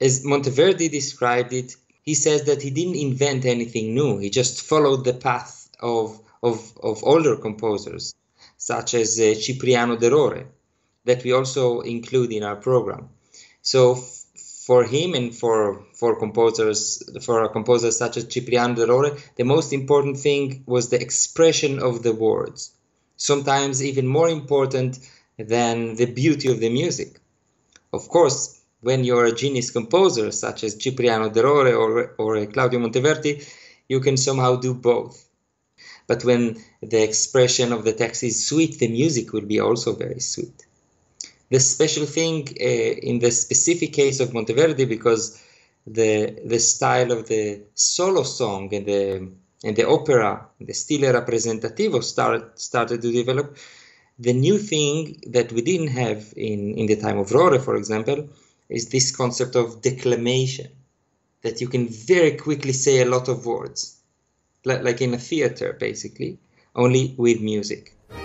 As Monteverdi described it, he says that he didn't invent anything new. He just followed the path of older composers, such as Cipriano de Rore, that we also include in our program. So for him and for composers such as Cipriano de Rore, the most important thing was the expression of the words, sometimes even more important than the beauty of the music. Of course, when you're a genius composer such as Cipriano de Rore or Claudio Monteverdi, you can somehow do both. But when the expression of the text is sweet, the music will be also very sweet. The special thing in the specific case of Monteverdi, because the style of the solo song and the opera, the stile rappresentativo started to develop, the new thing that we didn't have in the time of Rore, for example, is this concept of declamation, that you can very quickly say a lot of words, like in a theater, basically, only with music.